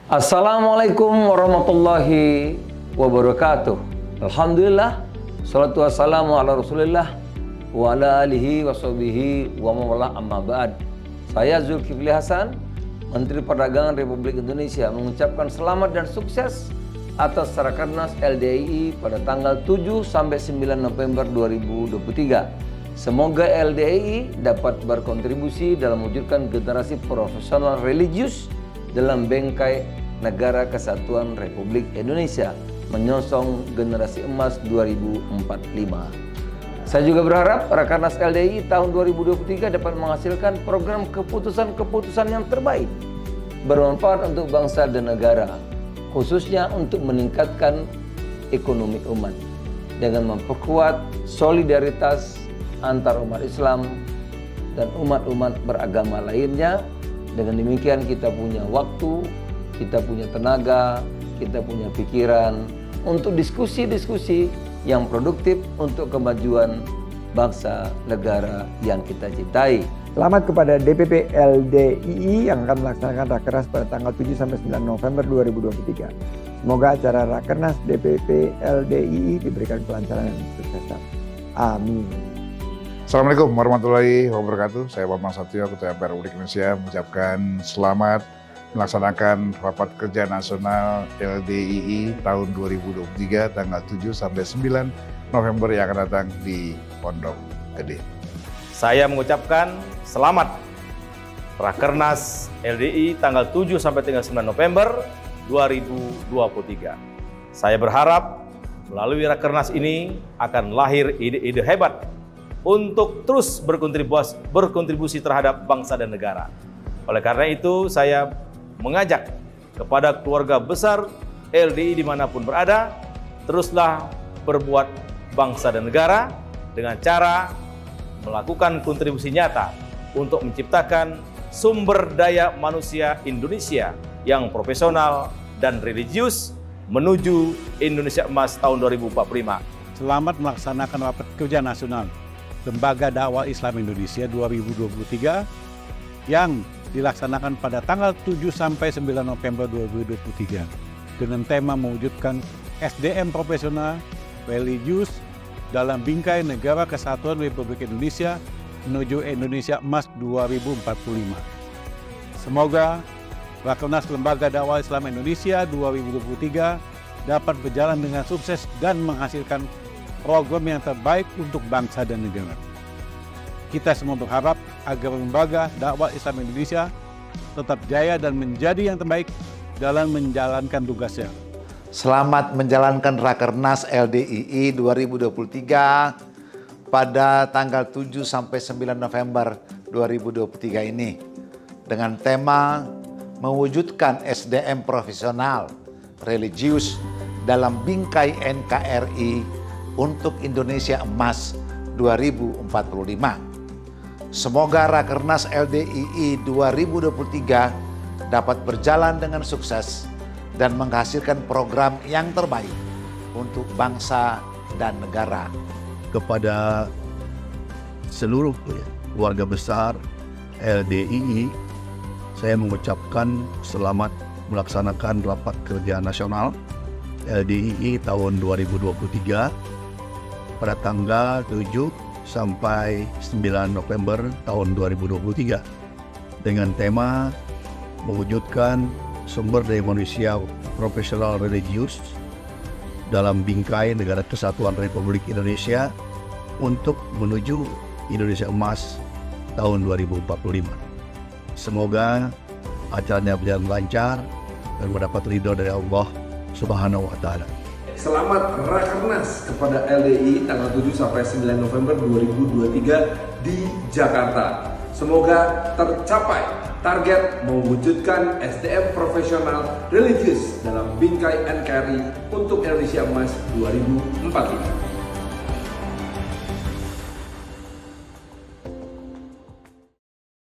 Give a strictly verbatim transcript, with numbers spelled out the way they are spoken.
Assalamualaikum warahmatullahi wabarakatuh. Alhamdulillah, salatu wassalamu ala rasulillah wa ala alihi wa sahbihi wa mawala amma ba'd. Saya Zulkifli Hasan, Menteri Perdagangan Republik Indonesia, mengucapkan selamat dan sukses atas Rakernas L D I I pada tanggal tujuh sampai sembilan November dua ribu dua puluh tiga. Semoga L D I I dapat berkontribusi dalam mewujudkan generasi profesional religius dalam bingkai Negara Kesatuan Republik Indonesia, menyongsong generasi emas dua ribu empat puluh lima. Saya juga berharap Rakernas L D I I tahun dua ribu dua puluh tiga dapat menghasilkan program keputusan-keputusan yang terbaik, bermanfaat untuk bangsa dan negara, khususnya untuk meningkatkan ekonomi umat, dengan memperkuat solidaritas antar umat Islam dan umat-umat beragama lainnya. Dengan demikian kita punya waktu, kita punya tenaga, kita punya pikiran untuk diskusi-diskusi yang produktif untuk kemajuan bangsa negara yang kita cintai. Selamat kepada D P P L D I I yang akan melaksanakan Rakernas pada tanggal tujuh sampai sembilan November dua ribu dua puluh tiga. Semoga acara Rakernas D P P L D I I diberikan kelancaran dan kesuksesan. Amin. Assalamualaikum warahmatullahi wabarakatuh. Saya Bambang Satrio, Ketua M P R Republik Indonesia, mengucapkan selamat melaksanakan Rapat Kerja Nasional L D I I tahun dua ribu dua puluh tiga tanggal tujuh sampai sembilan November yang akan datang di Pondok Gede. Saya mengucapkan selamat Rakernas L D I I tanggal tujuh sampai tanggal sembilan November dua ribu dua puluh tiga. Saya berharap melalui Rakernas ini akan lahir ide-ide hebat untuk terus berkontribusi, berkontribusi terhadap bangsa dan negara. Oleh karena itu, saya mengajak kepada keluarga besar L D I I dimanapun berada, teruslah berbuat bangsa dan negara dengan cara melakukan kontribusi nyata untuk menciptakan sumber daya manusia Indonesia yang profesional dan religius menuju Indonesia Emas tahun dua ribu empat puluh lima. Selamat melaksanakan Rapat Kerja Nasional Lembaga Dakwah Islam Indonesia dua ribu dua puluh tiga yang dilaksanakan pada tanggal tujuh sampai sembilan November dua ribu dua puluh tiga dengan tema mewujudkan S D M profesional religius dalam bingkai Negara Kesatuan Republik Indonesia menuju Indonesia Emas dua ribu empat puluh lima. Semoga Rakernas Lembaga Dakwah Islam Indonesia dua ribu dua puluh tiga dapat berjalan dengan sukses dan menghasilkan program yang terbaik untuk bangsa dan negara. Kita semua berharap agar lembaga dakwah Islam Indonesia tetap jaya dan menjadi yang terbaik dalam menjalankan tugasnya. Selamat menjalankan Rakernas L D I I dua ribu dua puluh tiga pada tanggal tujuh sampai sembilan November dua ribu dua puluh tiga ini dengan tema mewujudkan S D M profesional religius dalam bingkai N K R I untuk Indonesia Emas dua ribu empat puluh lima. Semoga Rakernas L D I I dua ribu dua puluh tiga dapat berjalan dengan sukses dan menghasilkan program yang terbaik untuk bangsa dan negara. Kepada seluruh keluarga besar L D I I, saya mengucapkan selamat melaksanakan Rapat Kerja Nasional L D I I tahun dua ribu dua puluh tiga pada tanggal tujuh sampai sembilan November tahun dua ribu dua puluh tiga dengan tema mewujudkan sumber daya manusia profesional religius dalam bingkai Negara Kesatuan Republik Indonesia untuk menuju Indonesia Emas tahun dua ribu empat puluh lima. Semoga acaranya berjalan lancar dan mendapat ridho dari Allah Subhanahu wa Ta'ala. Selamat Rakernas kepada L D I I tanggal tujuh sampai sembilan November dua ribu dua puluh tiga di Jakarta. Semoga tercapai target mewujudkan S D M profesional religius dalam bingkai N K R I untuk Indonesia Emas dua ribu empat puluh lima.